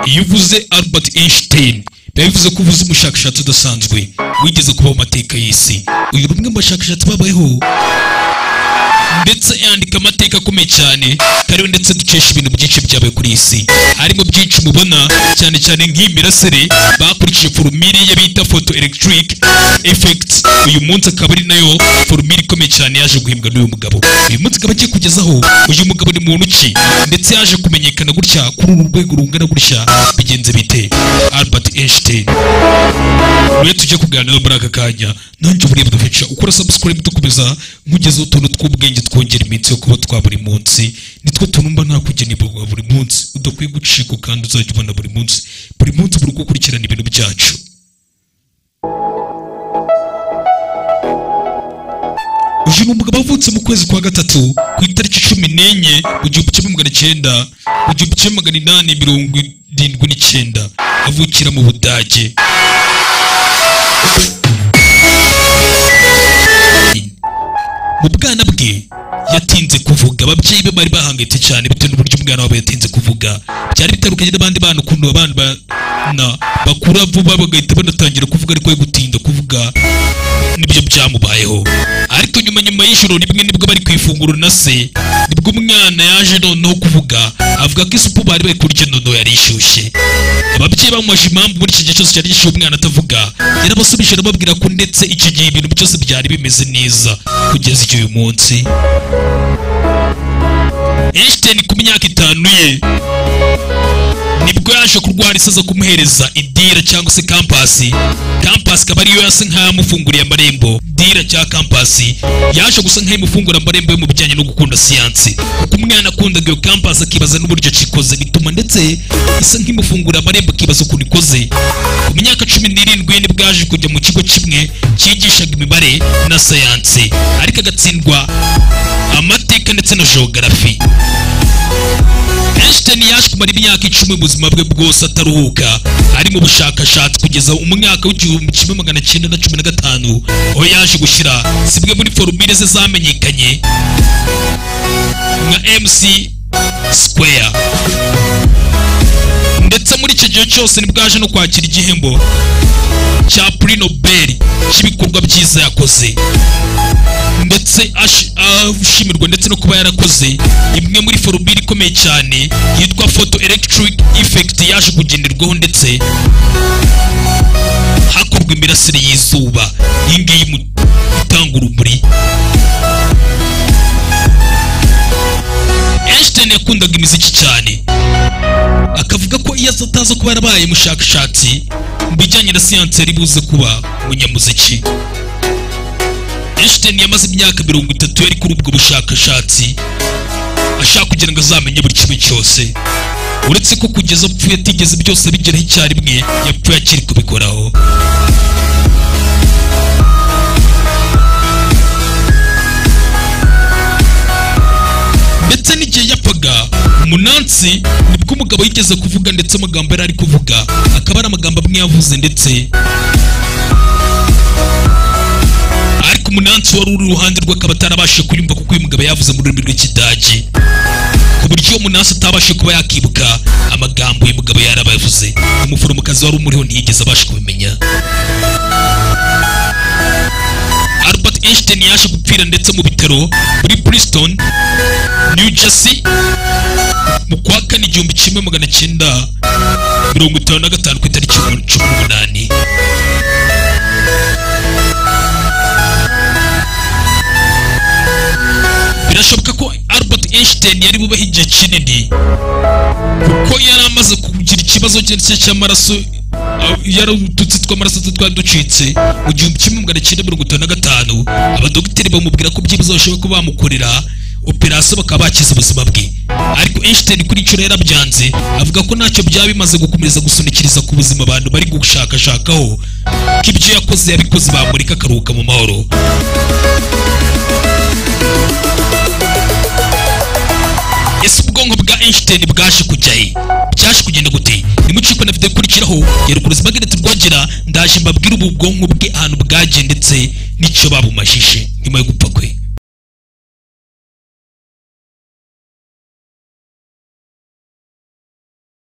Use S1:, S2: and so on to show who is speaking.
S1: iyo uvuze Albert Einstein bivuze ko uvuze umushakashatsi udasanzwe wigeze kuba mu mateka y'isi. Uyu rumwe mu bashakashatsi babayeho ndetse yandika amateka akomeye cyane kariho ndetse dukesha ibintu byinshi byabaye kuri isi. Harimo byinshi mubona cyane cyane nk'imirasire bakurikije formule ye bita photoelectric effect. Uyu munsi akaba ari nayo formule ikomeye cyane yaje guhimbwa n'uyu mugabo. Uyu munsi akaba agiye kugezaho uyu mugabo ni muntu ki ndetse yaje kumenyekana gutya kuri uru rwego rungana gutya bigenze bite. Albert Einstein we tujye kuganira muri aka kanya. Nanjye buriye budufasha ukora subscribe dukomeza nkugeza utuntu tw'ubwenge twongera iminsi yo kuba twa buri munsi. Nitwo tunumba nta kugeni bwa buri munsi udakwiye gucika kandi uzajya ubona buri munsi buri gukurikirana ibintu byacu. Uyu ni umugabo wavutse mu kwezi kwa gatatu ku itariki 14 mu 1879 avukira mu Budage. Mu bwana bwe yatinze kuvuga. Ababyeyi be bari bahangayitse cyane bitewe n'uburyo umwana wabo yatinze kuvuga. Byari bitandukanye n'abandi bana ukuntu abana bakura vuba bagahita banatangira kuvuga, ariko we gutinda kuvuga nibyo byamubayeho. Ariko nyuma y'ijoro rimwe nibwo bari kwifungura na se, nibwo umwana yaje noneho kuvuga. Avuga ko isupu bari kurya noneho yari ishyushye. Ababyeyi bamumaje impamvu muri iki gihe cyose cyari gishyuye umwana atavuga. Yarabasubije arababwira ko ndetse icyo gihe ibintu byose byari bimeze neza kugeza igihe uyu munsi. Einstein ku myaka 5 ye nibwo yaje kurwara isaza kumuhereza idira cyangwa se kampasi. Kampasi kaba ariyo yase nk'amufunguriye amarembo. Dira cya kampasi yaje gusa nk'imufungura amarembo yo mu bijyanye no gukunda siyansi. Uko umwana akundaga iyo kampasi akibaza n'uburyo cikoze bituma ndetse isa nk'imufungura amarembo akibaza ukuntu ikoze. Ku myaka 17 nibwo yaje kujya mu kigo kimwe cyigishaga imibare na siyansi, ariko agatsindwa amateka ndetse na geography. Einstein yaje kumara imyaka 10 mu buzima bwe bwose ataruhuka ari mu bushakashatsi kugeza umwaka w'1915 aho yaje gushyira zimwe muri formule ze zamenyekanye nka MC square. Ndetse muri icyo gihe cyose nibwo yaje no kwakira igihembo cya Prix Nobel cy'ibikorwa byiza yakoze, ndetse ashimirwa ndetse no kuba yarakoze imwe muri formule ikomeye cyane yitwa photoelectric effect yaje kugenderwaho ndetse hakorwa imirasire y'izuba y'ingiyi mu gutanga urumuri. Einstein yakundaga imiziki cyane, akavuga ko iyo ataza kuba yarabaye mushakashatsi mu bijyanye na siyansi yari buze kuba umunyamuziki. Einstein yamaze imyaka 30 yari kuri ubwo bushakashatsi ashaka kugira ngo azamenye buri kimwe cyose, uretse ko kugeza apfuye atigeze byose bigeraho icyarimwe, yapfuye akiri kubikoraho. Ndetse n'igihe yapfaga umunsi nibwo umugabo yigeze kuvuga, ndetse amagambo yari ari kuvuga akaba ari amagambo amwe yavuze, ndetse ariko umunsi wari uri iruhande rwe akaba atarabashije kuyumva kuko uyu mugabo yavuze mu rurimi rw'Ikidage, ku buryo uwo munsi atabashije kuba yakibuka amagambo uyu mugabo yarabavuze. Umuforomokazi wari umuriho ntiyigeze abasha kubimenya. Albert Einstein yaje gupfira ndetse mu bitaro muri Princeton, New Jersey mu kwa 4 1955 ku itariki 18. Birashoboka ko Albert Einstein yari bubaho igihe kinini kuko yari amaze kugira ikibazo cy'amaraso, yari udutsi tw'amaraso twari ducitse mu 1955. Abadogiteri bamubwira ko byibuze bashobora kuba bamukorera operasiyo bakaba bakiza ubuzima bwe, ariko Einstein kuri icyo yarabyanze, avuga ko ntacyo byaba bimaze gukomeza gusunikiriza ku buzima abantu bari gushakashakaho, ko ibyo yakoze yabikoze bamurika akaruhuka mu mahoro. Ese ubwonko bwa Einstein bwaje kujya he? Byaje kugenda gute? Nimuciko na video ikurikiraho yerukuruzi magnet rwagira, ndaje mbabwira ubu bwonko bwe ahantu bwagendetse n'icyo babumajije nyuma yo gupfa kwe.